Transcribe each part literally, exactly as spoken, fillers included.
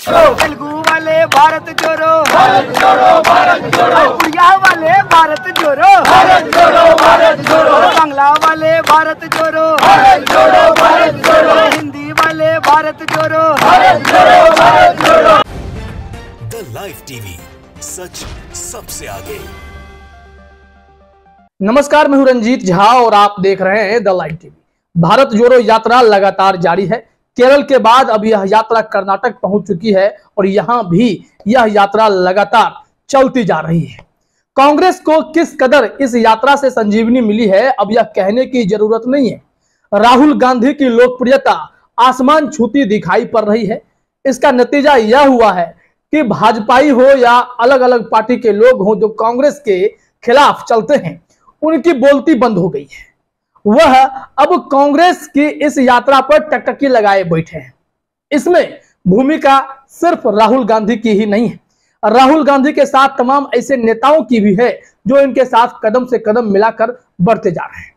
तेलुगु वाले भारत जोड़ो, भारत जोड़ो, भारत जोड़ो। उड़िया वाले भारत जोड़ो, भारत जोड़ो, भारत जोड़ो। बांग्ला वाले भारत जोड़ो, भारत जोड़ो, भारत जोड़ो। हिंदी वाले भारत जोड़ो, भारत जोड़ो, भारत जोड़ो। द लाइव टीवी, सच सबसे आगे। नमस्कार, मैं हूं रंजीत झा और आप देख रहे हैं द लाइव टीवी। भारत जोड़ो यात्रा लगातार जारी है। केरल के बाद अब यह यात्रा कर्नाटक पहुंच चुकी है और यहां भी यह यात्रा लगातार चलती जा रही है। कांग्रेस को किस कदर इस यात्रा से संजीवनी मिली है, अब यह कहने की जरूरत नहीं है। राहुल गांधी की लोकप्रियता आसमान छूती दिखाई पड़ रही है। इसका नतीजा यह हुआ है कि भाजपाई हो या अलग अलग पार्टी के लोग हों जो कांग्रेस के खिलाफ चलते हैं, उनकी बोलती बंद हो गई है। वह अब कांग्रेस की इस यात्रा पर टकटकी लगाए बैठे हैं। इसमें भूमिका सिर्फ राहुल गांधी की ही नहीं है, राहुल गांधी के साथ तमाम ऐसे नेताओं की भी है जो इनके साथ कदम से कदम मिलाकर बढ़ते जा रहे हैं।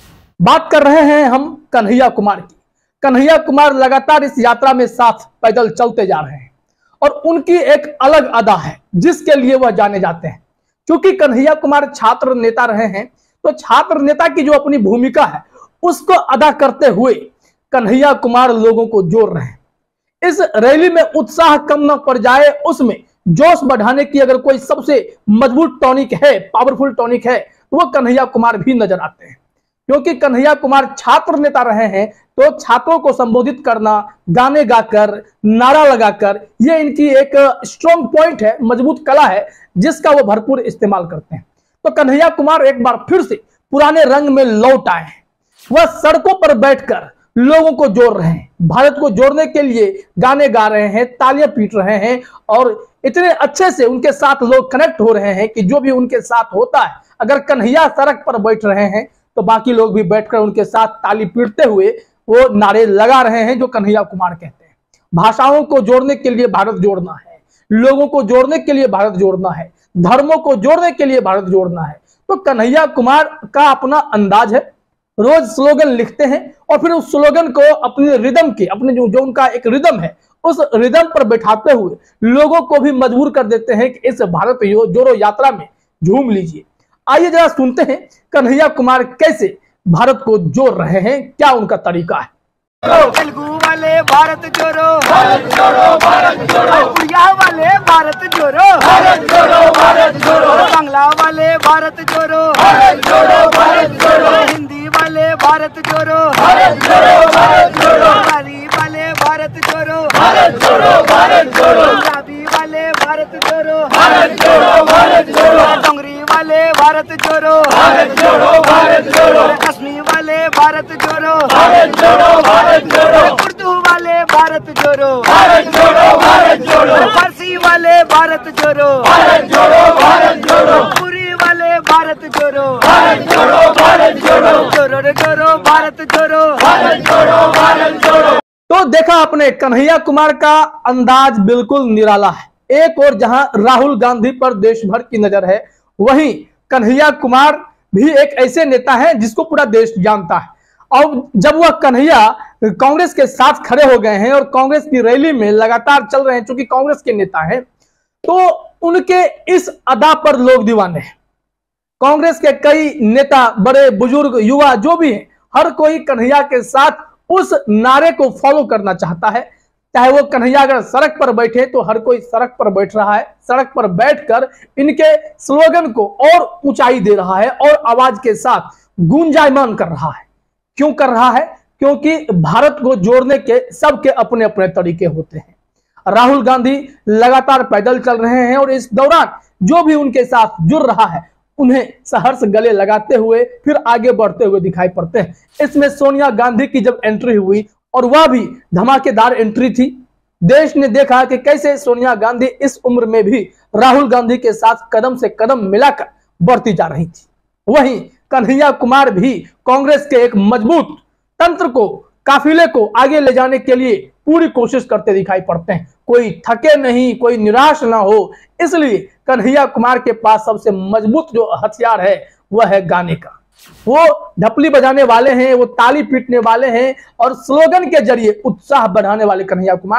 बात कर रहे हैं हम कन्हैया कुमार की। कन्हैया कुमार लगातार इस यात्रा में साथ पैदल चलते जा रहे हैं और उनकी एक अलग अदा है जिसके लिए वह जाने जाते हैं। क्योंकि कन्हैया कुमार छात्र नेता रहे हैं, तो छात्र नेता की जो अपनी भूमिका है उसको अदा करते हुए कन्हैया कुमार लोगों को जोड़ रहे हैं। इस रैली में उत्साह कम न पड़ जाए, उसमें जोश बढ़ाने की अगर कोई सबसे मजबूत टॉनिक है, पावरफुल टॉनिक है, तो वो कन्हैया कुमार भी नजर आते हैं। क्योंकि कन्हैया कुमार छात्र नेता रहे हैं, तो छात्रों को संबोधित करना, गाने गाकर, नारा लगाकर, ये इनकी एक स्ट्रॉन्ग पॉइंट है, मजबूत कला है जिसका वो भरपूर इस्तेमाल करते हैं। तो कन्हैया कुमार एक बार फिर से पुराने रंग में लौट आए हैं। वह सड़कों पर बैठकर लोगों को जोड़ रहे हैं, भारत को जोड़ने के लिए गाने गा रहे हैं, तालियां पीट रहे हैं और इतने अच्छे से उनके साथ लोग कनेक्ट हो रहे हैं कि जो भी उनके साथ होता है, अगर कन्हैया सड़क पर बैठ रहे हैं तो बाकी लोग भी बैठकर उनके साथ ताली पीटते हुए वो नारे लगा रहे हैं जो कन्हैया कुमार कहते हैं। भाषाओं को जोड़ने के लिए भारत जोड़ना है, लोगों को जोड़ने के लिए भारत जोड़ना है, धर्मों को जोड़ने के लिए भारत जोड़ना है। तो कन्हैया कुमार का अपना अंदाज है, रोज स्लोगन लिखते हैं और फिर उस स्लोगन को अपने रिदम के, अपने जो जो उनका एक रिदम है, उस रिदम पर बैठाते हुए लोगों को भी मजबूर कर देते हैं कि इस भारत जोड़ो यात्रा में झूम लीजिए। आइए जरा सुनते हैं कन्हैया कुमार कैसे भारत को जोड़ रहे हैं, क्या उनका तरीका है। तेलुगु वाले भारत जोड़ो, भारत जोड़ो, भारत जोड़ो। उड़िया वाले भारत जोड़ो, भारत जोड़ो, भारत जोड़ो। बांग्ला वाले भारत जोड़ो, भारत जोड़ो, भारत जोड़ो। हिंदी वाले भारत जोड़ो, भारत जोड़ो, भारत जोड़ो। बंगाली वाले भारत जोड़ो, भारत जोड़ो, भारत जोड़ो। पंजाबी वाले भारत जोड़ो, भारत जोड़ो, भारत जोड़ो। डोंगरी वाले भारत जोड़ो, भारत जोड़ो, भारत जोड़ो। कश्मीर वाले भारत जोड़ो, भारत जोड़ो, भारत जोड़ो। उर्दू वाले भारत जोड़ो, भारत जोड़ो, भारत जोड़ो। फारसी वाले भारत जोड़ो, भारत जोड़ो, भारत जोड़ो। पुरी वाले भारत जोड़ो, भारत जोड़ो, भारत जोड़ो। जोड़ो रे जोड़ो, भारत जोड़ो, भारत जोड़ो, भारत जोड़ो। तो देखा आपने, कन्हैया कुमार का अंदाज बिल्कुल निराला है। एक और जहां राहुल गांधी पर देश भर की नजर है, वहीं कन्हैया कुमार भी एक ऐसे नेता हैं जिसको पूरा देश जानता है। और जब वह कन्हैया कांग्रेस के साथ खड़े हो गए हैं और कांग्रेस की रैली में लगातार चल रहे हैं, क्योंकि कांग्रेस के नेता हैं, तो उनके इस अदा पर लोग दीवाने हैं। कांग्रेस के कई नेता, बड़े बुजुर्ग, युवा जो भी हैं, हर कोई कन्हैया के साथ उस नारे को फॉलो करना चाहता है। चाहे वो कन्हैया अगर सड़क पर बैठे तो हर कोई सड़क पर बैठ रहा है, सड़क पर बैठकर इनके स्लोगन को और ऊंचाई दे रहा है और आवाज के साथ गूंजायमान कर रहा है। क्यों कर रहा है? क्योंकि भारत को जोड़ने के सबके अपने अपने तरीके होते हैं। राहुल गांधी लगातार पैदल चल रहे हैं और इस दौरान जो भी उनके साथ जुड़ रहा है उन्हें सहर्ष गले लगाते हुए फिर आगे बढ़ते हुए दिखाई पड़ते हैं। इसमें सोनिया गांधी की जब एंट्री हुई और वह भी धमाकेदार एंट्री थी, देश ने देखा कि कैसे सोनिया गांधी इस उम्र में भी राहुल गांधी के साथ कदम से कदम मिलाकर बढ़ती जा रही थी। वहीं कन्हैया कुमार भी कांग्रेस के एक मजबूत तंत्र को, काफिले को आगे ले जाने के लिए पूरी कोशिश करते दिखाई पड़ते हैं। कोई थके नहीं, कोई निराश ना हो, इसलिए कन्हैया कुमार के पास सबसे मजबूत जो हथियार है वह है गाने का। वो ढपली बजाने वाले हैं, वो ताली पीटने वाले हैं और स्लोगन के जरिए उत्साह बढ़ाने वाले कन्हैया कुमार हैं।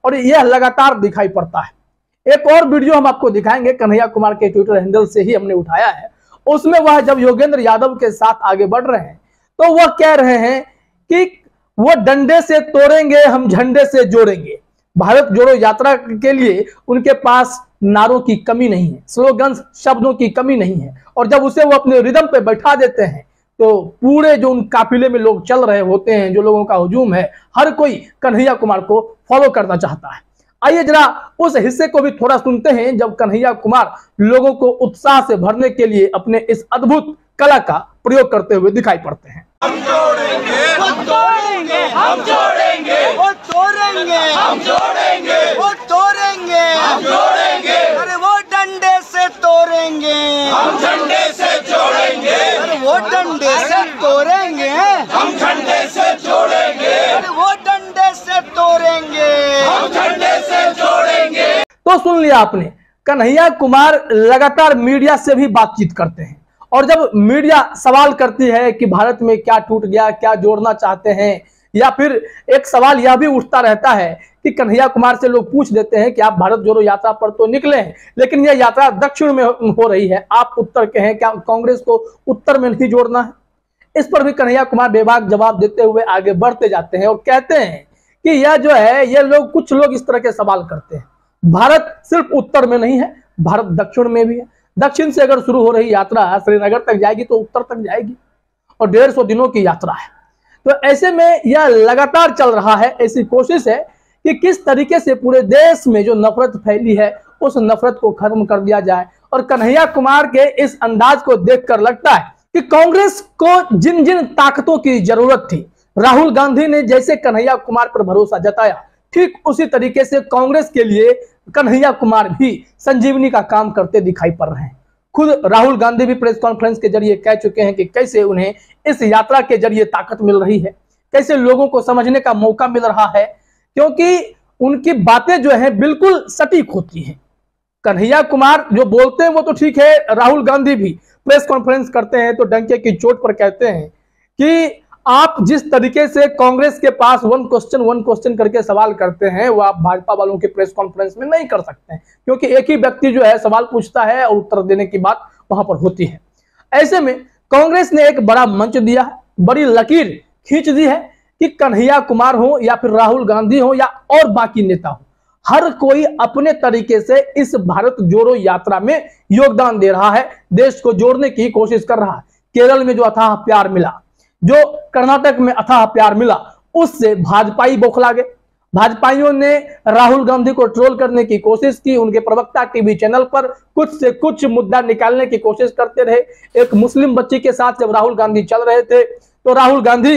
और यह लगातार दिखाई पड़ता है। एक और वीडियो हम आपको दिखाएंगे, कन्हैया कुमार के ट्विटर हैंडल से ही हमने उठाया है। उसमें वह जब योगेंद्र यादव के साथ आगे बढ़ रहे हैं तो वह कह रहे हैं कि वो डंडे से तोड़ेंगे, हम झंडे से जोड़ेंगे। भारत जोड़ो यात्रा के लिए उनके पास नारों की कमी नहीं है, स्लोगन्स, शब्दों की कमी नहीं है। और जब उसे वो अपने रिदम पे बैठा देते हैं तो पूरे जो उन काफिले में लोग चल रहे होते हैं, जो लोगों का हुजूम है, हर कोई कन्हैया कुमार को फॉलो करना चाहता है। आइए जरा उस हिस्से को भी थोड़ा सुनते हैं जब कन्हैया कुमार लोगों को उत्साह से भरने के लिए अपने इस अद्भुत कला का प्रयोग करते हुए दिखाई पड़ते हैं। हम जोड़ेंगे, वो तोड़ेंगे, हम जोड़ेंगे, वो तोड़ेंगे, हम जोड़ेंगे, वो तोड़ेंगे, हम जोड़ेंगे, अरे वो डंडे से तोड़ेंगे, हम झंडे से जोड़ेंगे, अरे वो डंडे से तोड़ेंगे, हम झंडे से जोड़ेंगे, अरे वो डंडे से तोड़ेंगे, हम झंडे से जोड़ेंगे। तो सुन लिया आपने, कन्हैया कुमार लगातार मीडिया से भी बातचीत करते हैं और जब मीडिया सवाल करती है कि भारत में क्या टूट गया, क्या जोड़ना चाहते हैं, या फिर एक सवाल यह भी उठता रहता है कि कन्हैया कुमार से लोग पूछ देते हैं कि आप भारत जोड़ो यात्रा पर तो निकले हैं, लेकिन यह यात्रा दक्षिण में हो रही है, आप उत्तर के हैं, क्या कांग्रेस को उत्तर में नहीं जोड़ना है? इस पर भी कन्हैया कुमार बेबाक जवाब देते हुए आगे बढ़ते जाते हैं और कहते हैं कि यह जो है, यह लोग कुछ लोग इस तरह के सवाल करते हैं। भारत सिर्फ उत्तर में नहीं है, भारत दक्षिण में भी है। दक्षिण से अगर शुरू हो रही यात्रा श्रीनगर तक जाएगी तो उत्तर तक जाएगी और डेढ़ सौ दिनों की यात्रा है। तो ऐसे में यह लगातार चल रहा है, ऐसी कोशिश है कि किस तरीके से पूरे देश में जो नफरत फैली है उस नफरत को खत्म कर दिया जाए। और कन्हैया कुमार के इस अंदाज को देखकर लगता है कि कांग्रेस को जिन जिन ताकतों की जरूरत थी, राहुल गांधी ने जैसे कन्हैया कुमार पर भरोसा जताया, ठीक उसी तरीके से कांग्रेस के लिए कन्हैया कुमार भी संजीवनी का काम करते दिखाई पड़ रहे हैं। खुद राहुल गांधी भी प्रेस कॉन्फ्रेंस के जरिए कह चुके हैं कि कैसे उन्हें इस यात्रा के जरिए ताकत मिल रही है, कैसे लोगों को समझने का मौका मिल रहा है, क्योंकि उनकी बातें जो है बिल्कुल सटीक होती हैं। कन्हैया कुमार जो बोलते हैं वो तो ठीक है, राहुल गांधी भी प्रेस कॉन्फ्रेंस करते हैं तो डंके की चोट पर कहते हैं कि आप जिस तरीके से कांग्रेस के पास वन क्वेश्चन वन क्वेश्चन करके सवाल करते हैं वो आप भाजपा वालों के प्रेस कॉन्फ्रेंस में नहीं कर सकते हैं, क्योंकि एक ही व्यक्ति जो है सवाल पूछता है और उत्तर देने की बात वहां पर होती है। ऐसे में कांग्रेस ने एक बड़ा मंच दिया है, बड़ी लकीर खींच दी है कि कन्हैया कुमार हो या फिर राहुल गांधी हो या और बाकी नेता हो, हर कोई अपने तरीके से इस भारत जोड़ो यात्रा में योगदान दे रहा है, देश को जोड़ने की कोशिश कर रहा है। केरल में जो अथाह प्यार मिला, जो कर्नाटक में अथाह प्यार मिला, उससे भाजपाई बौखला गए। भाजपाइयों ने राहुल गांधी को ट्रोल करने की कोशिश की, उनके प्रवक्ता टीवी चैनल पर कुछ से कुछ मुद्दा निकालने की कोशिश करते रहे। एक मुस्लिम बच्ची के साथ जब राहुल गांधी चल रहे थे तो राहुल गांधी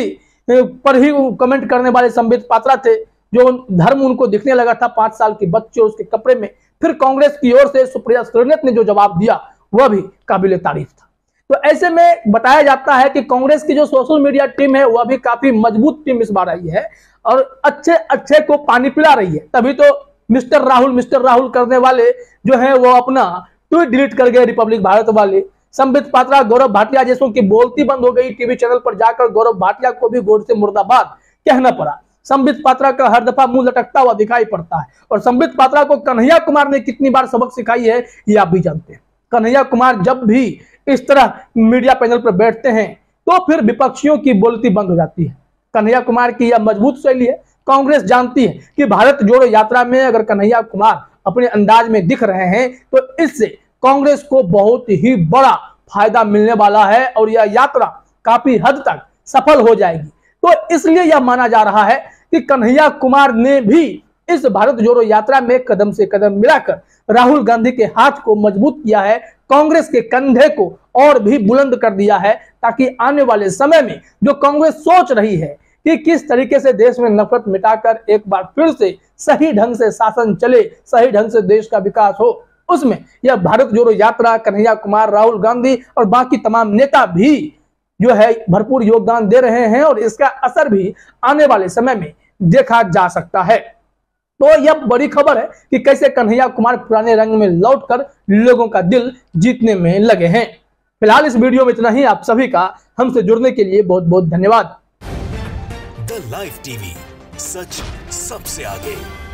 पर ही कमेंट करने वाले संबित पात्रा थे, जो धर्म उनको दिखने लगा था पांच साल की बच्ची उसके कपड़े में। फिर कांग्रेस की ओर से सुप्रिया श्रीनाथ ने जो जवाब दिया वह भी काबिले तारीफ था। तो ऐसे में बताया जाता है कि कांग्रेस की जो सोशल मीडिया टीम है वह भी काफी मजबूत टीम इस बार आई है और अच्छे अच्छे को पानी पिला रही है। तभी तो मिस्टर राहुल मिस्टर राहुल करने वाले जो है वो अपना ट्वीट डिलीट कर गए, रिपब्लिक भारत वाले। संबित पात्रा, गौरव भाटिया जैसों की बोलती बंद हो गई। टीवी चैनल पर जाकर गौरव भाटिया को भी गौर से मुर्दाबाद कहना पड़ा। संबित पात्रा का हर दफा मुंह लटकता हुआ दिखाई पड़ता है। और संबित पात्रा को कन्हैया कुमार ने कितनी बार सबक सिखाई है ये आप भी जानते हैं। कन्हैया कुमार जब भी इस तरह मीडिया पैनल पर बैठते हैं तो फिर विपक्षियों की बोलती बंद हो जाती है। कन्हैया कुमार की यह मजबूत शैली है। कांग्रेस जानती है कि भारत जोड़ो यात्रा में अगर कन्हैया कुमार अपने अंदाज में दिख रहे हैं तो इससे कांग्रेस को बहुत ही बड़ा फायदा मिलने वाला है और यह यात्रा काफी हद तक सफल हो जाएगी। तो इसलिए यह माना जा रहा है कि कन्हैया कुमार ने भी इस भारत जोड़ो यात्रा में कदम से कदम मिलाकर राहुल गांधी के हाथ को मजबूत किया है, कांग्रेस के कंधे को और भी बुलंद कर दिया है, ताकि आने वाले समय में जो कांग्रेस सोच रही है कि किस तरीके से देश में नफरत मिटाकर एक बार फिर से सही ढंग से शासन चले, सही ढंग से देश का विकास हो, उसमें यह भारत जोड़ो यात्रा, कन्हैया कुमार, राहुल गांधी और बाकी तमाम नेता भी जो है भरपूर योगदान दे रहे हैं और इसका असर भी आने वाले समय में देखा जा सकता है। तो यह बड़ी खबर है कि कैसे कन्हैया कुमार पुराने रंग में लौटकर लोगों का दिल जीतने में लगे हैं। फिलहाल इस वीडियो में इतना ही। आप सभी का हमसे जुड़ने के लिए बहुत बहुत धन्यवाद। द लाइव टीवी, सच सबसे आगे।